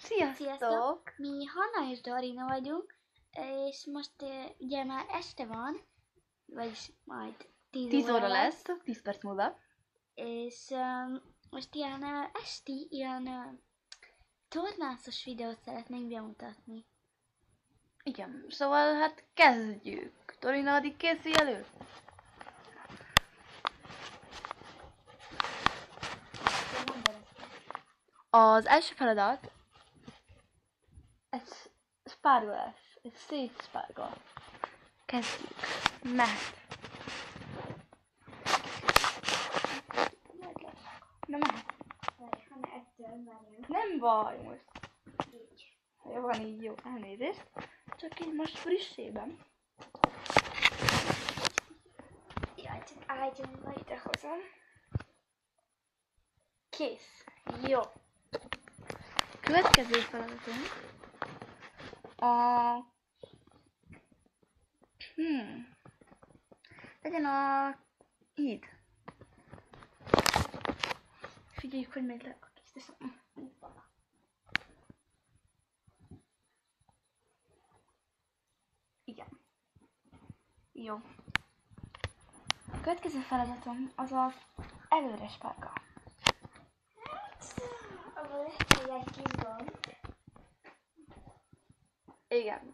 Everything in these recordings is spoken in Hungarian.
Sziasztok! Mi Hanna és Dorina vagyunk, és most ugye már este van, vagyis majd 10 óra lesz, 10 perc múlva. És most ilyen esti, ilyen tornászos videót szeretnénk bemutatni. Igen, szóval hát kezdjük. Dorina, addig készülj elő. Az első feladat egy spárgolás, egy szétspárgol. Kezdjük. Mehet. Na mehet. Hanna ettől várjunk. Nem baj most. Jó van így, jó. Elnézést. Csak így most frissében. Jaj, csak álljon, majd idehozom. Kész. Jó. Következő feladatunk legyen a híd. Figyeljük, hogy megy le a kis teszem. Igen. Jó. A következő feladatom az az előre spárga. Abban lesz egy kis gomb. Igen.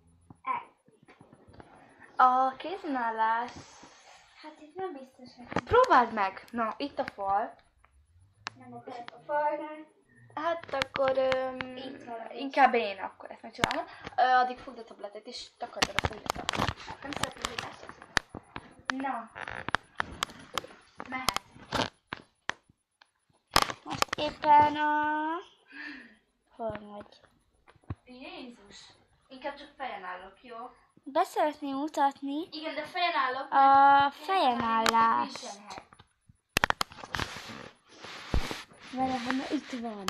A kéznállás... Hát itt nem biztos, hogy Próbáld meg! Na, itt a fal. nem akarok a falnál. Hát akkor Itt valami. inkább én akkor ezt megcsinálom. Addig fogd a tabletet és takard a folylatot. Nem szeretném, hogy lesz. Na. Mehet. Most éppen hol vagy? Jézus. Inkább csak fejen állok, jó? Be szeretném mutatni Igen, de fejen állok. a fejenállás. Nincsen hely. Vele, Hanna, itt van.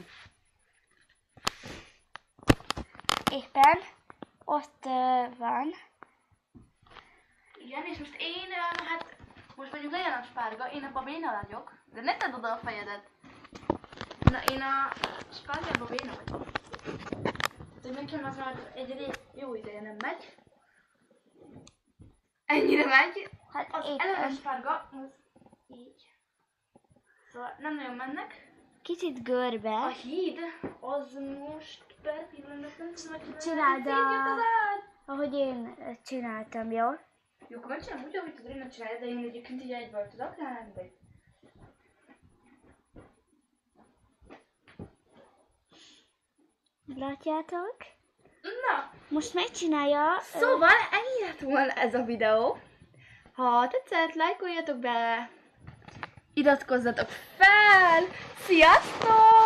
Éppen ott van. Igen, és most én, hát most mondjuk legyen a spárga, én a babéna vagyok, de ne tedd oda a fejedet. Na, én a spárga babéna vagyok. Tehát, hogy nekem az már egy jó ideje nem megy. Ennyire megy. Hát Az éppen. előre spárga, az így. Szóval nem nagyon mennek. Kicsit A görbe. híd, az most per pillanat nem tudom, hogy Csináld szétjött az át. ahogy én csináltam, jó? Jó, akkor megcsinálom úgy, ahogy tudod, én csinálja, de én egyébként így egyből tudok lenni. Látjátok? Na, Most megcsinálja. szóval ennyi lett volna ez a videó. Ha tetszett, lájkoljatok be, iratkozzatok fel. Sziasztok!